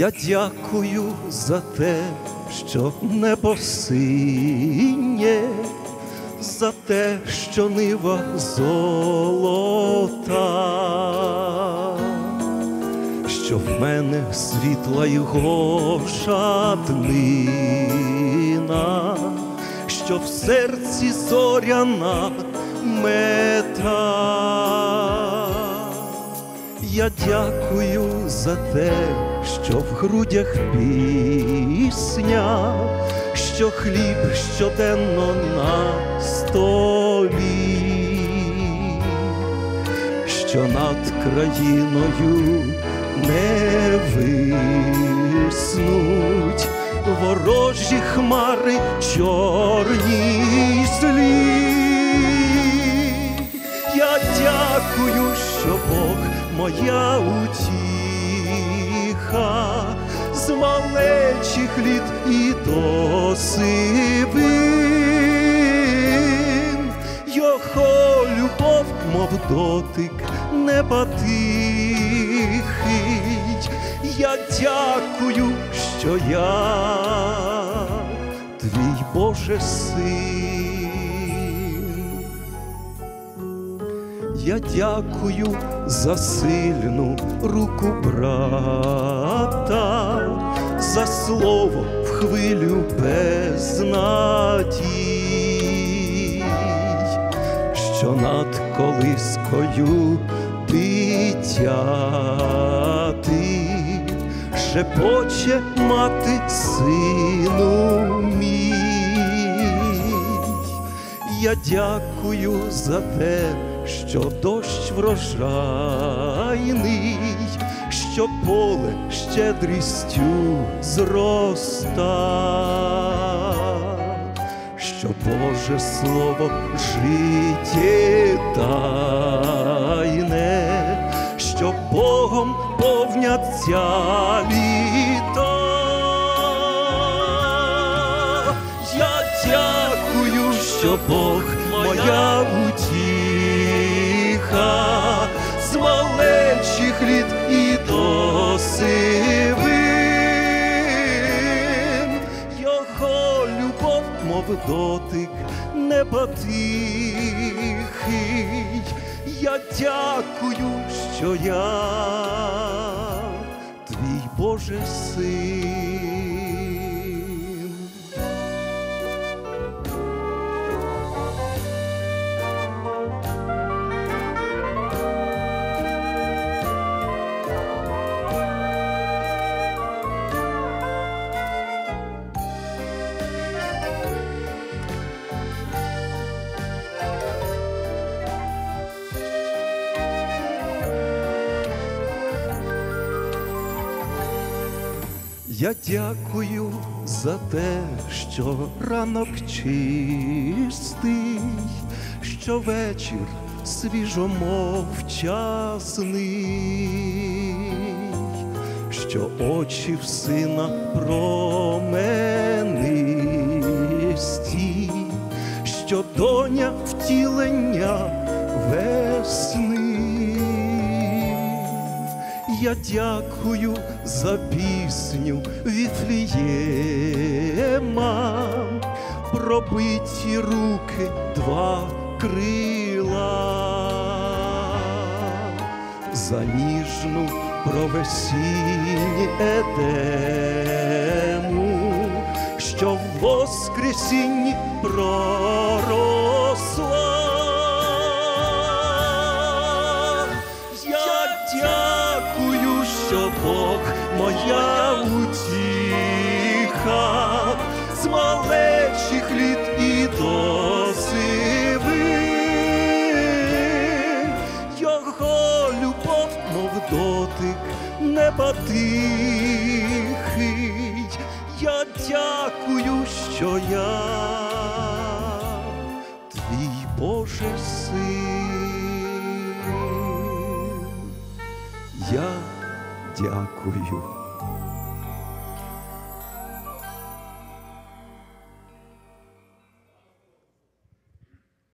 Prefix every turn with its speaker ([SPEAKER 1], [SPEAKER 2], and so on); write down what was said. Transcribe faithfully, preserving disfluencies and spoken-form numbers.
[SPEAKER 1] Я дякую за те, що небо синє, за те, що нива золота, що в мене світла й гожа днина, що в серці зоряна мета. Я дякую за те, що в грудях пісня, що хліб щоденно на столі, що над країною не виснуть ворожі хмари чорні й злі. Я дякую, що Бог моя утіха, з малечих літ і до сивин. Його любов, мов дотик неба тихий. Я дякую, що я твій, Боже, син. Я дякую за сильну руку брата, за слово в хвилю без надій, що над колискою дитяти шепоче мати сину мій. Я дякую за те, що дощ врожайний, що поле щедрістю зроста, що Боже Слово життєдайне, що Богом повняться літа. Я дякую, що Бог моя утіха, з малечих літ і до сивин. Його любов, мов дотик неба тихий. Я дякую, що я твій, Боже, син. Я дякую за те, що ранок чистий, що вечір свіжомовчасний, що очі в сина променисті, що доня втілення весни. Я дякую за пісню Віфлієма, пробиті руки, два крила, за ніжну провесінь Едему, що в воскресінні проросла. Що Бог моя утіха, з малечих літ і до сивин. Його любов, мов дотик неба тихий. Я дякую, що я твій, Боже, син. Я дякую.